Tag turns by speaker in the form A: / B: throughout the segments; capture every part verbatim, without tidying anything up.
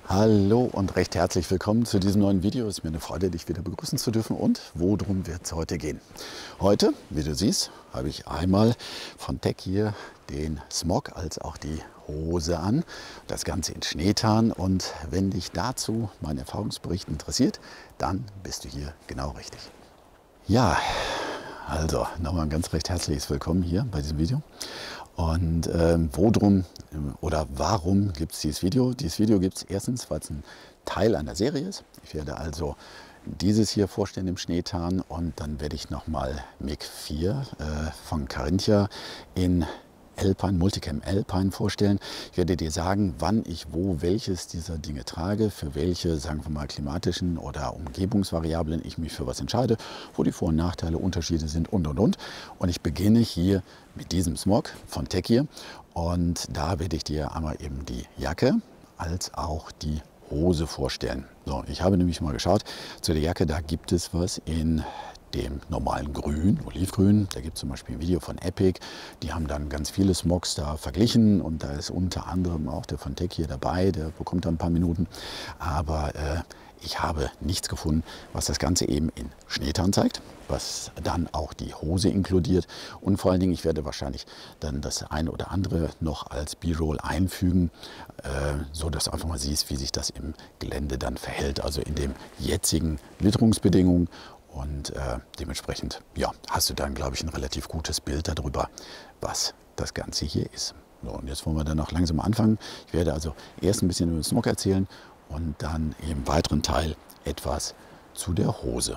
A: Hallo und recht herzlich willkommen zu diesem neuen Video. Es ist mir eine Freude, dich wieder begrüßen zu dürfen. Und worum wird es heute gehen? Heute, wie du siehst, habe ich einmal von Tech hier den Smog als auch die Hose an. Das Ganze in Schneetarn. Und wenn dich dazu mein Erfahrungsbericht interessiert, dann bist du hier genau richtig. Ja, also nochmal ein ganz recht herzliches Willkommen hier bei diesem Video. Und ähm, worum oder warum gibt es dieses Video? Dieses Video gibt es erstens, weil es ein Teil einer Serie ist. Ich werde also dieses hier vorstellen im Schneetarn und dann werde ich nochmal MiG vier äh, von Carinthia in Alpine, Multicam Alpine vorstellen. Ich werde dir sagen, wann ich wo welches dieser Dinge trage, für welche, sagen wir mal, klimatischen oder Umgebungsvariablen ich mich für was entscheide, wo die Vor- und Nachteile, Unterschiede sind und und und. Und ich beginne hier mit diesem Smog von Tech hier und da werde ich dir einmal eben die Jacke als auch die Hose vorstellen. So, ich habe nämlich mal geschaut, zu der Jacke, da gibt es was in dem normalen Grün, Olivgrün. Da gibt es zum Beispiel ein Video von Epic. Die haben dann ganz viele Smogs da verglichen und da ist unter anderem auch der von Tech hier dabei. Der bekommt dann ein paar Minuten. Aber äh, ich habe nichts gefunden, was das Ganze eben in Schneetarn zeigt, was dann auch die Hose inkludiert. Und vor allen Dingen, ich werde wahrscheinlich dann das eine oder andere noch als B-Roll einfügen, äh, so dass du einfach mal siehst, wie sich das im Gelände dann verhält, also in den jetzigen Witterungsbedingungen. Und äh, dementsprechend ja, hast du dann, glaube ich, ein relativ gutes Bild darüber, was das Ganze hier ist. So, und jetzt wollen wir dann auch langsam anfangen. Ich werde also erst ein bisschen über den Smog erzählen und dann im weiteren Teil etwas zu der Hose.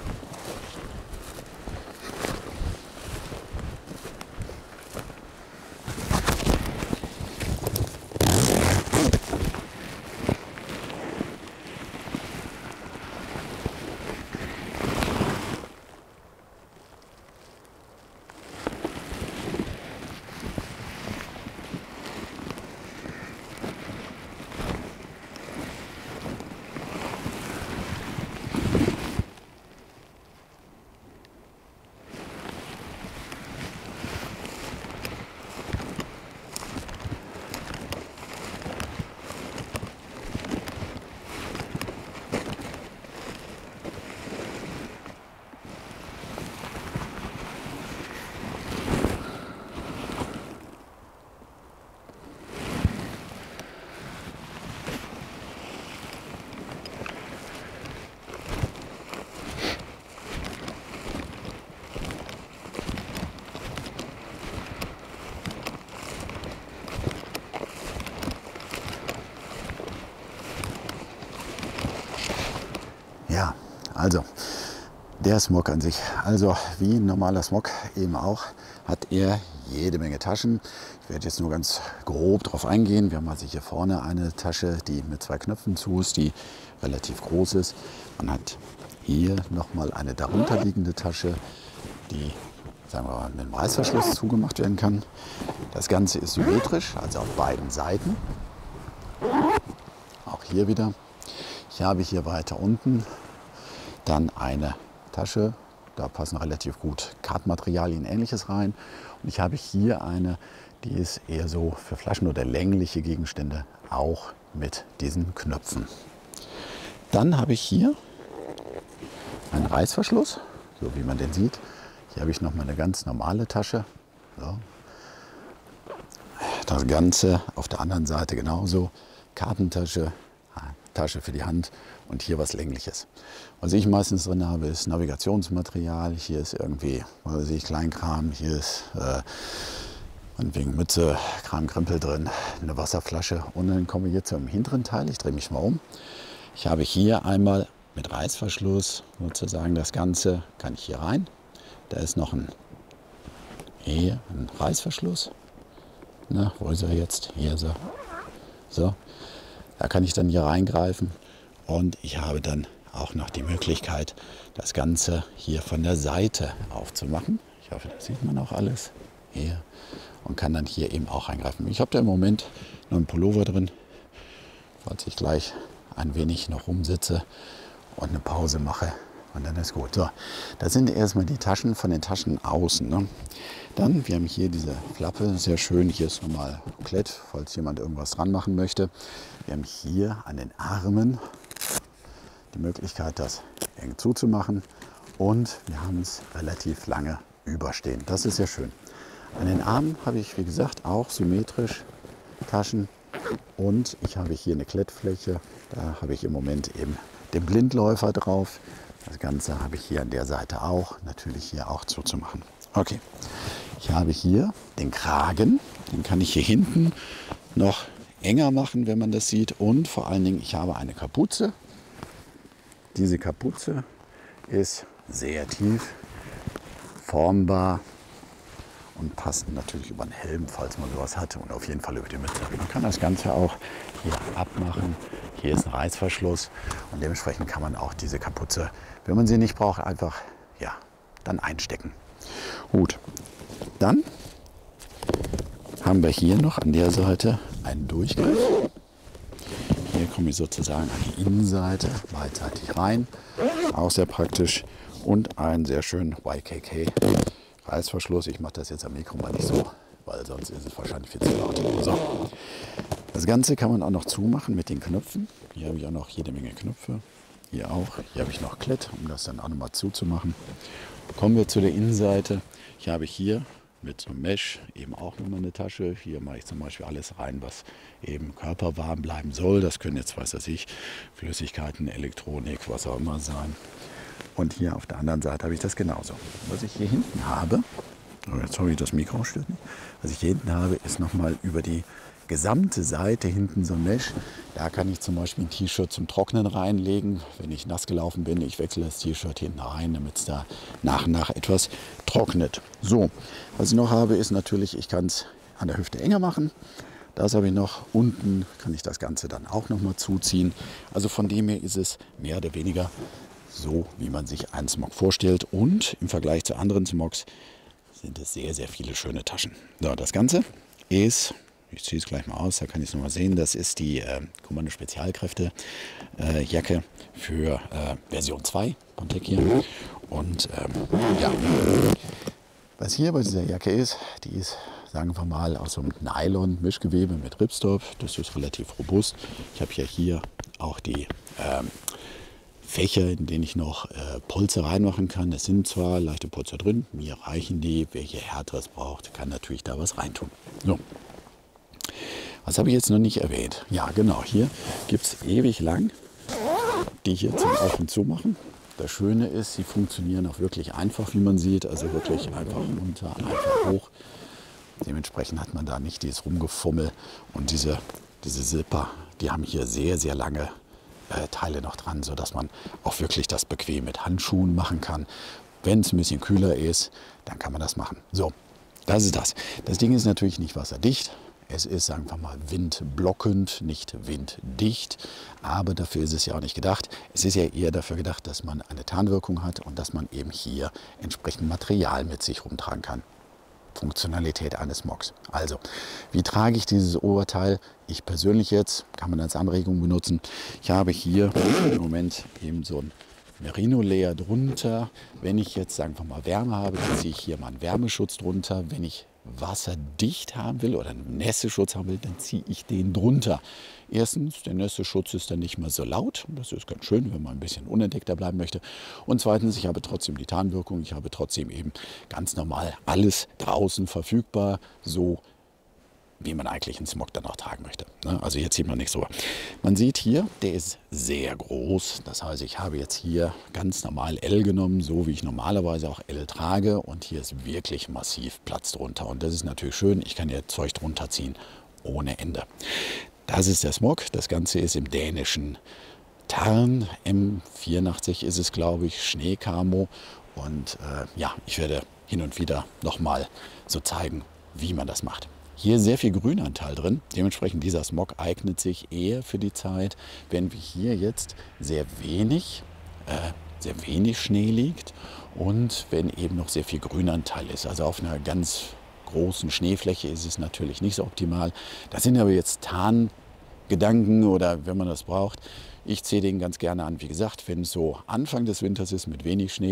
A: Ja, also der Smog an sich, also wie ein normaler Smog eben auch, hat er jede Menge Taschen. Ich werde jetzt nur ganz grob darauf eingehen. Wir haben also hier vorne eine Tasche, die mit zwei Knöpfen zu ist, die relativ groß ist. Man hat hier nochmal eine darunterliegende Tasche, die, sagen wir mal, mit einem Reißverschluss zugemacht werden kann. Das Ganze ist symmetrisch, also auf beiden Seiten. Auch hier wieder. Ich habe hier weiter unten dann eine Tasche, da passen relativ gut Kartmaterialien und Ähnliches rein. Und ich habe hier eine, die ist eher so für Flaschen oder längliche Gegenstände, auch mit diesen Knöpfen. Dann habe ich hier einen Reißverschluss, so wie man den sieht. Hier habe ich noch mal eine ganz normale Tasche. So. Das Ganze auf der anderen Seite genauso. Kartentasche, Tasche für die Hand und hier was Längliches. Was ich meistens drin habe, ist Navigationsmaterial. Hier ist irgendwie, was weiß ich, Kleinkram. Hier ist äh, wegen Mütze, Kram, Krempel drin, eine Wasserflasche. Und dann kommen wir hier zum hinteren Teil. Ich drehe mich mal um. Ich habe hier einmal mit Reißverschluss sozusagen das Ganze, kann ich hier rein. Da ist noch ein, hier, ein Reißverschluss. Na, wo ist er jetzt? Hier ist er. So. Da kann ich dann hier reingreifen und ich habe dann auch noch die Möglichkeit, das Ganze hier von der Seite aufzumachen. Ich hoffe, das sieht man auch alles hier und kann dann hier eben auch reingreifen. Ich habe da im Moment noch einen Pullover drin, falls ich gleich ein wenig noch rumsitze und eine Pause mache und dann ist gut. So, das sind erstmal die Taschen von den Taschen außen. Ne? Dann, wir haben hier diese Flappe, sehr schön. Hier ist nochmal Klett, falls jemand irgendwas dran machen möchte. Wir haben hier an den Armen die Möglichkeit, das eng zuzumachen. Und wir haben es relativ lange überstehen. Das ist sehr schön. An den Armen habe ich, wie gesagt, auch symmetrisch Taschen. Und ich habe hier eine Klettfläche. Da habe ich im Moment eben den Blindläufer drauf. Das Ganze habe ich hier an der Seite auch. Natürlich hier auch zuzumachen. Okay. Ich habe hier den Kragen. Den kann ich hier hinten noch enger machen, wenn man das sieht. Und vor allen Dingen, ich habe eine Kapuze. Diese Kapuze ist sehr tief, formbar und passt natürlich über den Helm, falls man sowas hat, und auf jeden Fall über die Mütze. Man kann das Ganze auch hier abmachen. Hier ist ein Reißverschluss und dementsprechend kann man auch diese Kapuze, wenn man sie nicht braucht, einfach ja, dann einstecken. Gut, dann haben wir hier noch an der Seite einen Durchgriff. Hier komme ich sozusagen an die Innenseite beidseitig rein, auch sehr praktisch, und einen sehr schönen Y K K-Reißverschluss. Ich mache das jetzt am Mikro mal nicht so, weil sonst ist es wahrscheinlich viel zu laut. So. Das Ganze kann man auch noch zumachen mit den Knöpfen. Hier habe ich auch noch jede Menge Knöpfe. Hier auch. Hier habe ich noch Klett, um das dann auch nochmal zuzumachen. Kommen wir zu der Innenseite. Ich habe hier mit so einem Mesh eben auch nochmal eine Tasche. Hier mache ich zum Beispiel alles rein, was eben körperwarm bleiben soll. Das können jetzt, weiß ich, Flüssigkeiten, Elektronik, was auch immer sein. Und hier auf der anderen Seite habe ich das genauso. Was ich hier hinten habe, oh, jetzt habe ich das Mikro stört nicht. Was ich hier hinten habe, ist nochmal über die gesamte Seite hinten so ein Mesh. Da kann ich zum Beispiel ein T-Shirt zum Trocknen reinlegen. Wenn ich nass gelaufen bin, ich wechsle das T-Shirt hinten rein, damit es da nach und nach etwas trocknet. So, was ich noch habe, ist natürlich, ich kann es an der Hüfte enger machen. Das habe ich noch. Unten kann ich das Ganze dann auch noch mal zuziehen. Also von dem her ist es mehr oder weniger so, wie man sich einen Smog vorstellt. Und im Vergleich zu anderen Smogs sind es sehr, sehr viele schöne Taschen. So, das Ganze ist, ich ziehe es gleich mal aus, da kann ich es nochmal sehen, das ist die äh, Kommando Spezialkräfte äh, Jacke für äh, Version zwei von Tech hier. Und ähm, ja, was hier bei dieser Jacke ist, die ist, sagen wir mal, aus so einem Nylon-Mischgewebe mit Ripstop. Das ist relativ robust. Ich habe ja hier auch die ähm, Fächer, in denen ich noch äh, Polster reinmachen kann. Es sind zwar leichte Polster drin, mir reichen die. Wer hier härteres braucht, kann natürlich da was reintun. So. Was habe ich jetzt noch nicht erwähnt? Ja, genau, hier gibt es ewig lang die hier zum Auf- und Zumachen. Das Schöne ist, sie funktionieren auch wirklich einfach, wie man sieht. Also wirklich einfach runter, einfach hoch. Dementsprechend hat man da nicht dieses Rumgefummel. Und diese, diese Zipper, die haben hier sehr, sehr lange äh, Teile noch dran, sodass man auch wirklich das bequem mit Handschuhen machen kann. Wenn es ein bisschen kühler ist, dann kann man das machen. So, das ist das. Das Ding ist natürlich nicht wasserdicht. Es ist, sagen wir mal, windblockend, nicht winddicht. Aber dafür ist es ja auch nicht gedacht. Es ist ja eher dafür gedacht, dass man eine Tarnwirkung hat und dass man eben hier entsprechend Material mit sich rumtragen kann. Funktionalität eines Smogs. Also, wie trage ich dieses Oberteil? Ich persönlich jetzt, kann man als Anregung benutzen. Ich habe hier im Moment eben so ein Merino-Layer drunter. Wenn ich jetzt, sagen wir mal, Wärme habe, dann ziehe ich hier mal einen Wärmeschutz drunter. Wenn ich wasserdicht haben will oder einen Nässeschutz haben will, dann ziehe ich den drunter. Erstens, der Nässeschutz ist dann nicht mehr so laut. Das ist ganz schön, wenn man ein bisschen unentdeckter bleiben möchte. Und zweitens, ich habe trotzdem die Tarnwirkung. Ich habe trotzdem eben ganz normal alles draußen verfügbar, so wie man eigentlich einen Smog dann auch tragen möchte. Also jetzt sieht man nichts so. Man sieht hier, der ist sehr groß. Das heißt, ich habe jetzt hier ganz normal L genommen, so wie ich normalerweise auch L trage. Und hier ist wirklich massiv Platz drunter. Und das ist natürlich schön. Ich kann hier Zeug drunter ziehen ohne Ende. Das ist der Smog. Das Ganze ist im dänischen Tarn. M vierundachtzig ist es, glaube ich, Schneekamo. Und äh, ja, ich werde hin und wieder nochmal so zeigen, wie man das macht. Hier ist sehr viel Grünanteil drin. Dementsprechend dieser Smog eignet sich eher für die Zeit, wenn wir hier jetzt sehr wenig, äh, sehr wenig Schnee liegt und wenn eben noch sehr viel Grünanteil ist. Also auf einer ganz großen Schneefläche ist es natürlich nicht so optimal. Das sind aber jetzt Tarngedanken oder wenn man das braucht. Ich ziehe den ganz gerne an. Wie gesagt, wenn es so Anfang des Winters ist mit wenig Schnee,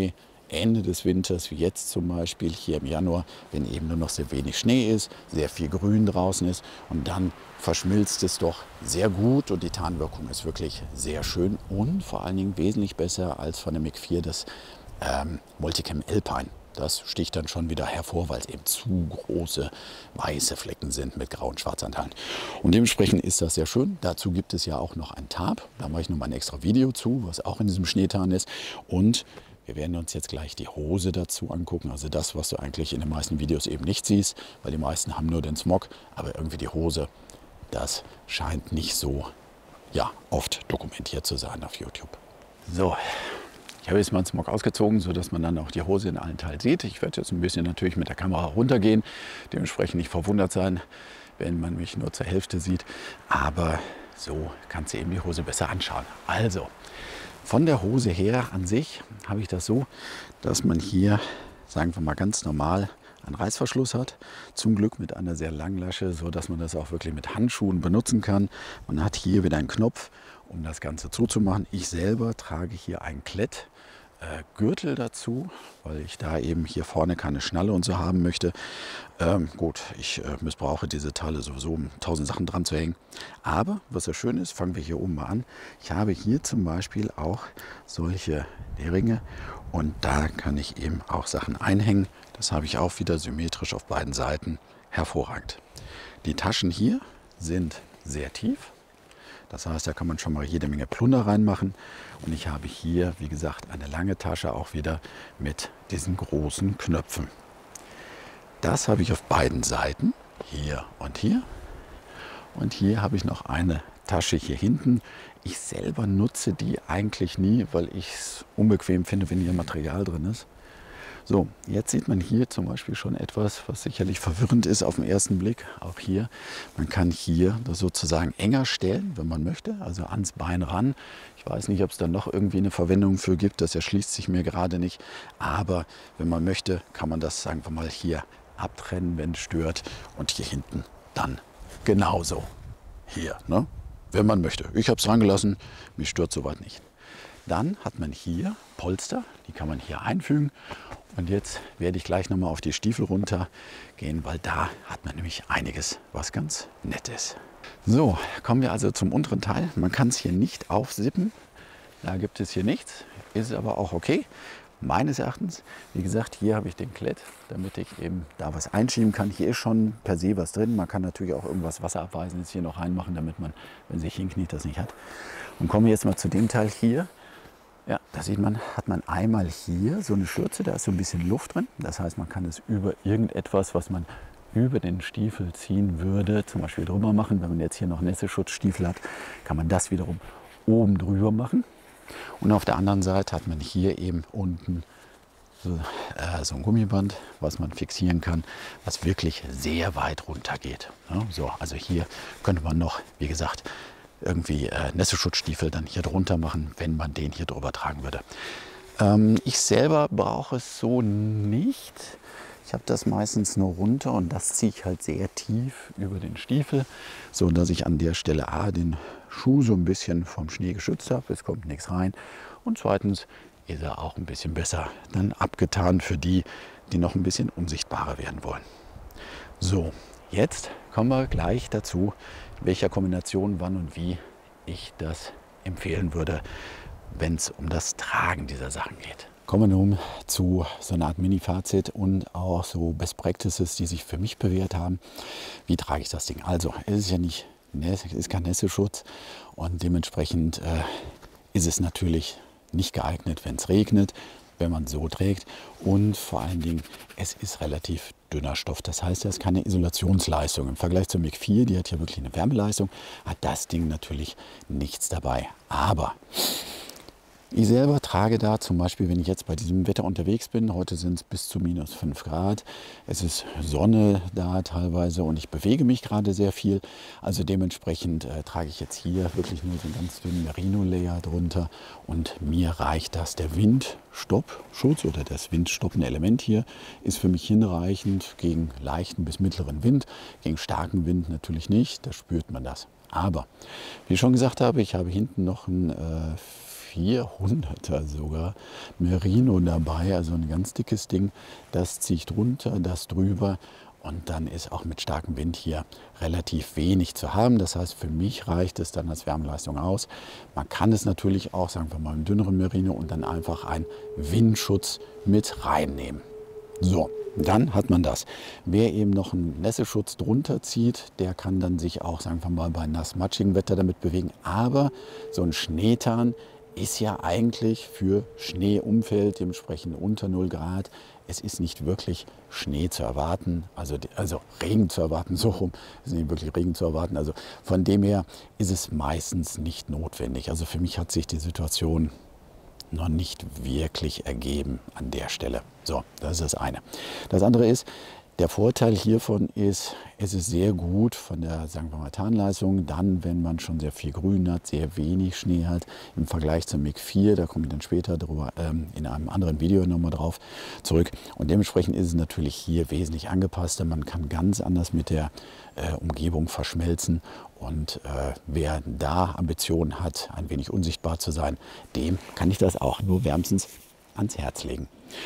A: Ende des Winters, wie jetzt zum Beispiel hier im Januar, wenn eben nur noch sehr wenig Schnee ist, sehr viel Grün draußen ist und dann verschmilzt es doch sehr gut und die Tarnwirkung ist wirklich sehr schön und vor allen Dingen wesentlich besser als von der M I G vier das ähm, Multicam Alpine. Das sticht dann schon wieder hervor, weil es eben zu große weiße Flecken sind mit Grau- und Schwarzanteilen. Und dementsprechend ist das sehr schön. Dazu gibt es ja auch noch ein Tab. Da mache ich nochmal ein extra Video zu, was auch in diesem Schneetarn ist. Und wir werden uns jetzt gleich die Hose dazu angucken. Also das, was du eigentlich in den meisten Videos eben nicht siehst, weil die meisten haben nur den Smog. Aber irgendwie die Hose, das scheint nicht so ja, oft dokumentiert zu sein auf YouTube. So. Ich habe jetzt mal einen Smog ausgezogen, sodass man dann auch die Hose in allen Teilen sieht. Ich werde jetzt ein bisschen natürlich mit der Kamera runtergehen, dementsprechend nicht verwundert sein, wenn man mich nur zur Hälfte sieht. Aber so kannst du eben die Hose besser anschauen. Also, von der Hose her an sich habe ich das so, dass man hier, sagen wir mal ganz normal, einen Reißverschluss hat. Zum Glück mit einer sehr langen Lasche, sodass man das auch wirklich mit Handschuhen benutzen kann. Man hat hier wieder einen Knopf, um das Ganze zuzumachen. Ich selber trage hier einen Klettgürtel dazu, weil ich da eben hier vorne keine Schnalle und so haben möchte. Ähm, gut, ich äh, missbrauche diese Teile sowieso, um tausend Sachen dran zu hängen. Aber was ja schön ist, fangen wir hier oben mal an. Ich habe hier zum Beispiel auch solche Ringe und da kann ich eben auch Sachen einhängen. Das habe ich auch wieder symmetrisch auf beiden Seiten. Hervorragend. Die Taschen hier sind sehr tief. Das heißt, da kann man schon mal jede Menge Plunder reinmachen. Und ich habe hier, wie gesagt, eine lange Tasche auch wieder mit diesen großen Knöpfen. Das habe ich auf beiden Seiten, hier und hier. Und hier habe ich noch eine Tasche hier hinten. Ich selber nutze die eigentlich nie, weil ich es unbequem finde, wenn hier Material drin ist. So, jetzt sieht man hier zum Beispiel schon etwas, was sicherlich verwirrend ist auf den ersten Blick. Auch hier, man kann hier das sozusagen enger stellen, wenn man möchte, also ans Bein ran. Ich weiß nicht, ob es da noch irgendwie eine Verwendung für gibt, das erschließt sich mir gerade nicht. Aber wenn man möchte, kann man das, sagen wir mal, hier abtrennen, wenn es stört. Und hier hinten dann genauso. Hier, ne? Wenn man möchte. Ich habe es dran gelassen, mich stört soweit nicht. Dann hat man hier Polster, die kann man hier einfügen. Und jetzt werde ich gleich nochmal auf die Stiefel runter gehen, weil da hat man nämlich einiges, was ganz nett ist. So, kommen wir also zum unteren Teil. Man kann es hier nicht aufsippen. Da gibt es hier nichts. Ist aber auch okay. Meines Erachtens, wie gesagt, hier habe ich den Klett, damit ich eben da was einschieben kann. Hier ist schon per se was drin. Man kann natürlich auch irgendwas Wasserabweisendes hier noch reinmachen, damit man, wenn sich hinkniet, das nicht hat. Und kommen wir jetzt mal zu dem Teil hier. Ja, da sieht man, hat man einmal hier so eine Schürze, da ist so ein bisschen Luft drin. Das heißt, man kann es über irgendetwas, was man über den Stiefel ziehen würde, zum Beispiel drüber machen. Wenn man jetzt hier noch Nässeschutzstiefel hat, kann man das wiederum oben drüber machen. Und auf der anderen Seite hat man hier eben unten so, äh, so ein Gummiband, was man fixieren kann, was wirklich sehr weit runter geht. Ja, so, also hier könnte man noch, wie gesagt, irgendwie äh, Nässeschutzstiefel dann hier drunter machen, wenn man den hier drüber tragen würde. Ähm, ich selber brauche es so nicht. Ich habe das meistens nur runter und das ziehe ich halt sehr tief über den Stiefel, so dass ich an der Stelle A, den Schuh so ein bisschen vom Schnee geschützt habe. Es kommt nichts rein. Und zweitens ist er auch ein bisschen besser dann abgetan für die, die noch ein bisschen unsichtbarer werden wollen. So, jetzt kommen wir gleich dazu, in welcher Kombination, wann und wie ich das empfehlen würde, wenn es um das Tragen dieser Sachen geht. Kommen wir nun zu so einer Art Mini-Fazit und auch so Best Practices, die sich für mich bewährt haben. Wie trage ich das Ding? Also, es ist ja nicht, es ist kein Nässeschutz und dementsprechend äh, ist es natürlich nicht geeignet, wenn es regnet, wenn man so trägt. Und vor allen Dingen, es ist relativ dünner Stoff. Das heißt, er ist keine Isolationsleistung. Im Vergleich zur M I G vier, die hat hier wirklich eine Wärmeleistung, hat das Ding natürlich nichts dabei. Aber ich selber trage da zum Beispiel, wenn ich jetzt bei diesem Wetter unterwegs bin, heute sind es bis zu minus fünf Grad, es ist Sonne da teilweise und ich bewege mich gerade sehr viel. Also dementsprechend äh, trage ich jetzt hier wirklich nur so einen ganz dünnen Merino-Layer drunter und mir reicht das. Der Windstoppschutz oder das windstoppende Element hier ist für mich hinreichend gegen leichten bis mittleren Wind, gegen starken Wind natürlich nicht, da spürt man das. Aber, wie ich schon gesagt habe, ich habe hinten noch ein äh, vierhunderter sogar Merino dabei, also ein ganz dickes Ding. Das ziehe ich drunter, das drüber. Und dann ist auch mit starkem Wind hier relativ wenig zu haben. Das heißt, für mich reicht es dann als Wärmeleistung aus. Man kann es natürlich auch, sagen wir mal, im dünneren Merino und dann einfach einen Windschutz mit reinnehmen. So, dann hat man das. Wer eben noch einen Nässeschutz drunter zieht, der kann dann sich auch, sagen wir mal, bei nass-matschigem Wetter damit bewegen. Aber so ein Schneetarn ist ja eigentlich für Schneeumfeld, dementsprechend unter null Grad. Es ist nicht wirklich Schnee zu erwarten, also, also Regen zu erwarten, so rum, es ist nicht wirklich Regen zu erwarten. Also von dem her ist es meistens nicht notwendig. Also für mich hat sich die Situation noch nicht wirklich ergeben an der Stelle. So, das ist das eine. Das andere ist, der Vorteil hiervon ist, es ist sehr gut von der, sagen wir mal, Tarnleistung, dann, wenn man schon sehr viel Grün hat, sehr wenig Schnee hat, im Vergleich zum M I G vier, da komme ich dann später drüber, ähm, in einem anderen Video nochmal drauf zurück. Und dementsprechend ist es natürlich hier wesentlich angepasster. Man kann ganz anders mit der äh, Umgebung verschmelzen. Und äh, wer da Ambitionen hat, ein wenig unsichtbar zu sein, dem kann ich das auch nur wärmstens ans Herz legen.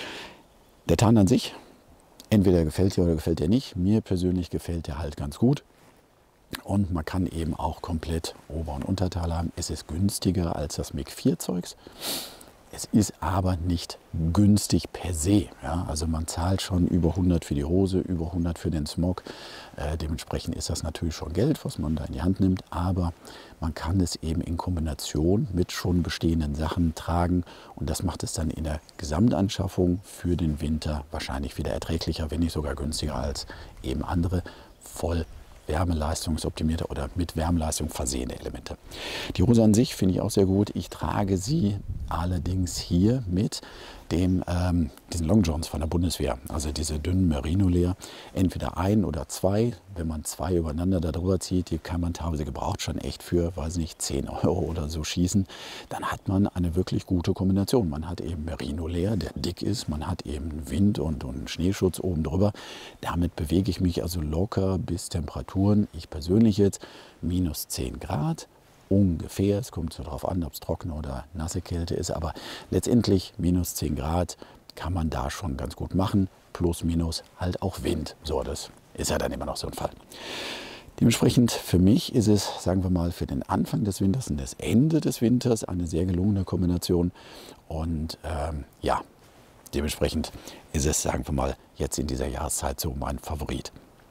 A: Der Tarn an sich, entweder gefällt dir oder gefällt dir nicht. Mir persönlich gefällt der halt ganz gut. Und man kann eben auch komplett Ober- und Unterteil haben. Es ist günstiger als das M I G vier Zeugs. Es ist aber nicht günstig per se. Ja? Also man zahlt schon über hundert für die Hose, über hundert für den Smog. Äh, dementsprechend ist das natürlich schon Geld, was man da in die Hand nimmt. Aber man kann es eben in Kombination mit schon bestehenden Sachen tragen. Und das macht es dann in der Gesamtanschaffung für den Winter wahrscheinlich wieder erträglicher, wenn nicht sogar günstiger als eben andere voll wärmeleistungsoptimierte oder mit Wärmeleistung versehene Elemente. Die Hose an sich finde ich auch sehr gut. Ich trage sie allerdings hier mit dem, ähm, diesen Long Johns von der Bundeswehr, also diese dünnen Merino-Leer, entweder ein oder zwei. Wenn man zwei übereinander darüber zieht, die kann man teilweise gebraucht schon echt für, weiß nicht, zehn Euro oder so schießen, dann hat man eine wirklich gute Kombination. Man hat eben Merino-Leer, der dick ist, man hat eben Wind und, und Schneeschutz oben drüber. Damit bewege ich mich also locker bis Temperaturen, ich persönlich jetzt, minus zehn Grad. Ungefähr, es kommt so darauf an, ob es trockene oder nasse Kälte ist, aber letztendlich minus zehn Grad kann man da schon ganz gut machen, plus minus halt auch Wind. So, das ist ja dann immer noch so ein Fall. Dementsprechend für mich ist es, sagen wir mal, für den Anfang des Winters und das Ende des Winters eine sehr gelungene Kombination und ähm, ja, dementsprechend ist es, sagen wir mal, jetzt in dieser Jahreszeit so mein Favorit.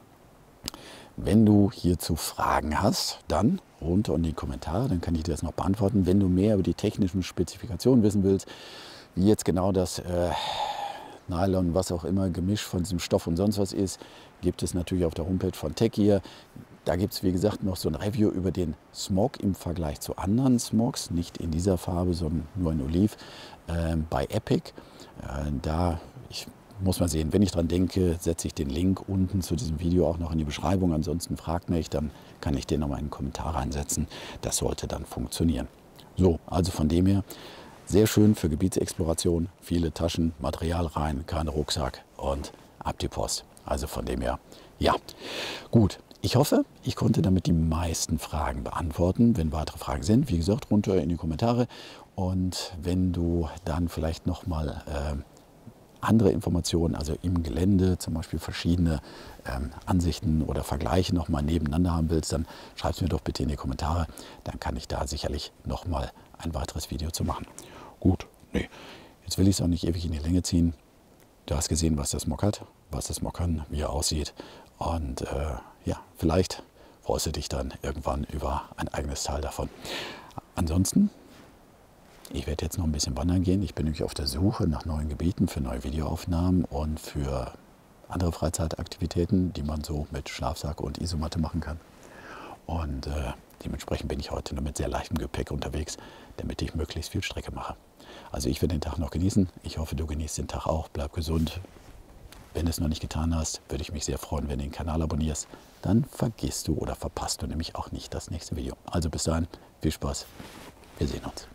A: Wenn du hierzu Fragen hast, dann runter in die Kommentare, dann kann ich dir das noch beantworten. Wenn du mehr über die technischen Spezifikationen wissen willst, wie jetzt genau das äh, Nylon, was auch immer, Gemisch von diesem Stoff und sonst was ist, gibt es natürlich auf der Homepage von Techgear. Da gibt es, wie gesagt, noch so ein Review über den Smog im Vergleich zu anderen Smogs, nicht in dieser Farbe, sondern nur in Oliv, äh, bei Epic. Äh, da, ich muss man sehen, wenn ich dran denke, setze ich den Link unten zu diesem Video auch noch in die Beschreibung. Ansonsten fragt mich, dann kann ich den nochmal in den Kommentar reinsetzen. Das sollte dann funktionieren. So, also von dem her, sehr schön für Gebietsexploration. Viele Taschen, Material rein, kein Rucksack und ab die Post. Also von dem her, ja. Gut, ich hoffe, ich konnte damit die meisten Fragen beantworten. Wenn weitere Fragen sind, wie gesagt, runter in die Kommentare. Und wenn du dann vielleicht nochmal äh, andere Informationen, also im Gelände, zum Beispiel verschiedene ähm, Ansichten oder Vergleiche nochmal nebeneinander haben willst, dann schreib es mir doch bitte in die Kommentare. Dann kann ich da sicherlich nochmal ein weiteres Video zu machen. Gut, nee, jetzt will ich es auch nicht ewig in die Länge ziehen. Du hast gesehen, was das Smog hat, was das Smog kann, wie er aussieht. Und äh, ja, vielleicht freust du dich dann irgendwann über ein eigenes Teil davon. Ansonsten, ich werde jetzt noch ein bisschen wandern gehen. Ich bin nämlich auf der Suche nach neuen Gebieten für neue Videoaufnahmen und für andere Freizeitaktivitäten, die man so mit Schlafsack und Isomatte machen kann. Und äh, dementsprechend bin ich heute nur mit sehr leichtem Gepäck unterwegs, damit ich möglichst viel Strecke mache. Also ich werde den Tag noch genießen. Ich hoffe, du genießt den Tag auch. Bleib gesund. Wenn du es noch nicht getan hast, würde ich mich sehr freuen, wenn du den Kanal abonnierst. Dann vergisst du oder verpasst du nämlich auch nicht das nächste Video. Also bis dahin, viel Spaß. Wir sehen uns.